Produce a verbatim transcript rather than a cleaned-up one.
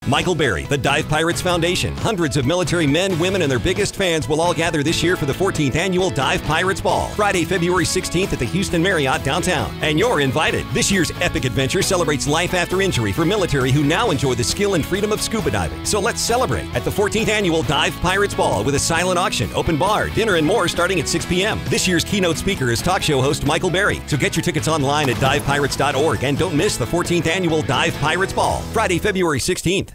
Michael Berry, the Dive Pirates Foundation. Hundreds of military men, women, and their biggest fans will all gather this year for the fourteenth Annual Dive Pirates Ball, Friday, February sixteenth at the Houston Marriott downtown. And you're invited. This year's epic adventure celebrates life after injury for military who now enjoy the skill and freedom of scuba diving. So let's celebrate at the fourteenth Annual Dive Pirates Ball with a silent auction, open bar, dinner, and more starting at six p m This year's keynote speaker is talk show host Michael Berry. So get your tickets online at dive pirates dot org and don't miss the fourteenth Annual Dive Pirates Ball, Friday, February sixteenth.